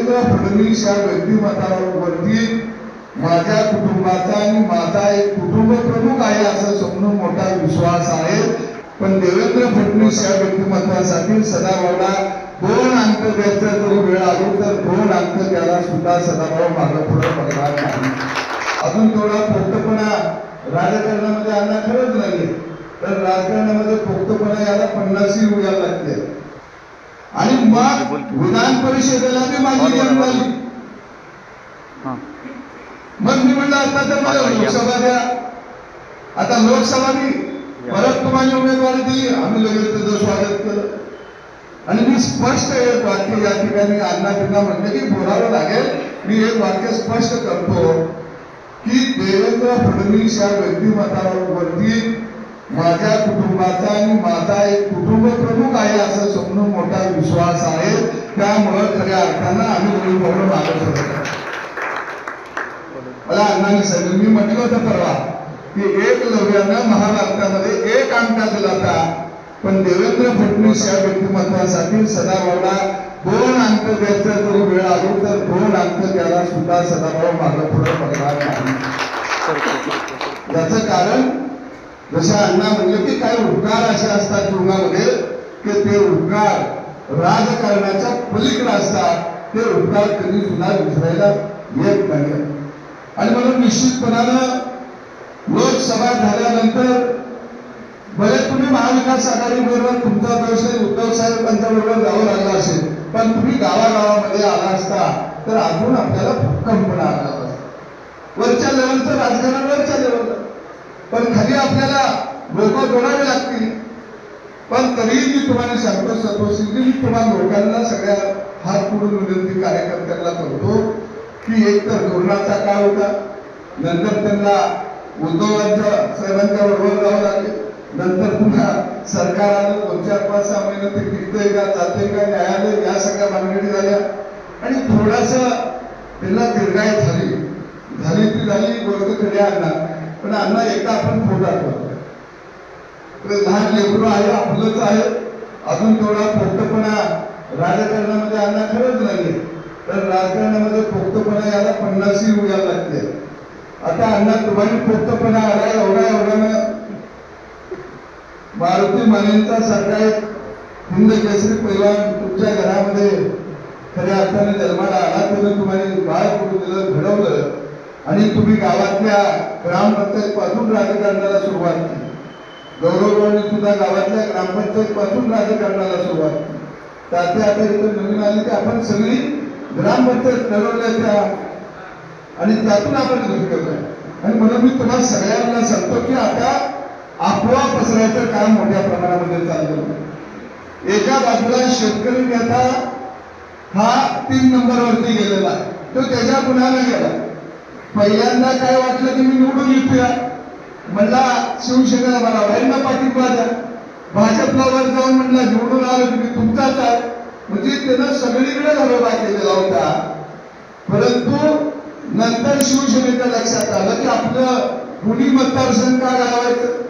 देवेंद्र फडणवीस या व्यक्तिमत्वावरती माझ्या कुटुंबाचा आणि माझा एक कुटुंब प्रमुख आहे असं समजून मोठा विश्वास आहे। पण देवेंद्र फडणवीस या व्यक्तिमत्वासाठी सदाभाऊला 2 अंक द्यायचा जरी वेळ आलो तर 2 अंक त्याला सुद्धा सदाभाऊ मागे पुढे बघणार नाही। अजून थोडा पोक्तपणा राजकारणामध्ये आणणं खरंच नाही, तर राजकारणामध्ये पोक्तपणा याला 50 उड्या लागते। आणि मग विधान परिषदेला मी माझी गेम झाली। मग मी म्हणलं आता तर मला लोकसभा द्या, आता लोकसभा मी परत तुम्हाला उमेदवारी दिली, आम्ही लगेच त्याचं स्वागत केलं। आणि मी स्पष्ट एक वाक्य या ठिकाणी अण्णा म्हटलं की बोलावं लागेल। मी एक वाक्य स्पष्ट करतो की देवेंद्र फडणवीस या व्यक्तिमत्वावरती माझ्या कुटुंबाचा आणि माझा एक कुटुंब प्रमुख आहे असं समजून मोठा विश्वास आहे। त्यामुळे खऱ्या अर्थानं आम्ही दोन्ही मागे सरकतो। मला अण्णांनी सांगितलं, मी म्हटलं होतं परवा की एकलव्यानं महाभारतामध्ये 1 अंक दिला होता, पण देवेंद्र फडणवीस या व्यक्तिमत्वासाठी सदाभाऊला 2 अंक द्यायचा जरी वेळ आलो तर 2 अंक त्याला सुद्धा सदाभाऊ मागे पुढे बघणार नाही। याचं कारण जसं अण्णा म्हणले की काही उपकार असे असतात जीवनामध्ये की ते उपकार राजकारणाच्या पलीकडे असतात, ते उपकार कधी सुद्धा विसरायला येत नाही। आणि म्हणून निश्चितपणानं लोकसभा झाल्यानंतर भले तुम्ही महाविकास आघाडी बरोबर तुमचा व्यवसाय उद्धव साहेबांच्या बरोबर जावं लागला असेल, पण तुम्ही गावागावामध्ये आला असता तर अजून आपल्याला भक्कमपणा आला असता। वरच्या लेवलचं राजकारण वरच्या लेवलला, पण खाली आपल्याला लोक जोडावे लागतील। पण तरीही मी तुम्हाला सांगतो सतोषजी, मी तुम्हाला लोकांना सगळ्या हात पुढून विनंती कार्यकर्त्यांना करतो की एक तर धोरणाचा काळ होता, नंतर त्यांना उद्धवांच्या साहेबांच्या बरोबर जावं लागले, नंतर पुन्हा सरकार आलं, 2-4-5-6 महिने ते टिकतंय का जाते का न्यायालय या सगळ्या भानगडी झाल्या आणि थोडस त्यांना दीर्घाई झाली ती झाली गोष्ट खरी अण्णा। पण अण्णा एकदा आपण फोटा करतो, लहान लेकरू आहे आपलंच आहे, अजून थोडा पोक्तपणा राजकारणामध्ये अण्णा खरंच नाही, तर राजकारणामध्ये पोक्तपणा याला 50 उड्या लागते। आता अण्णा तुम्हाला पोक्तपणा आला एवढ्यानं मारुती मानेंचा सारखा एक हिंद केसरी पैलवान तुमच्या घरामध्ये खऱ्या अर्थाने जन्माला आला, त्याने तुम्हाला बाळ करून दिलं, घडवलं आणि तुम्ही गावातल्या ग्रामपंचायत पासून राजकारणाला सुरुवात केली। गौरवरावांनी सुद्धा गावातल्या ग्रामपंचायत पासून राजकारणाला सुरुवात केली। त्याचे आता इथं नवीन आले की आपण सगळी ग्रामपंचायत ठरवल्याच्या आणि त्यातून आपण घडतोय। आणि म्हणून मी तुम्हाला सगळ्यांना सांगतो की आता अफवा पसरायचं काम मोठ्या प्रमाणामध्ये चाललं। एका बाजूला शेतकरी नेता हा 3 नंबरवरती गेलेला, तो त्याच्या गुन्ह्याला गेला। पहिल्यांदा काय वाटलं की मी निवडून येतोय, म्हणला शिवसेनेला मला वाईना पाठिंबा द्या, भाजपला वर जाऊन म्हणला निवडून आलो की मी तुमचाच आहे, म्हणजे त्यानं सगळीकडे घरोबा केलेला होता। परंतु नंतर शिवसेनेच्या लक्षात आलं की आपलं पुणे मतदारसंघ का घालवायचं,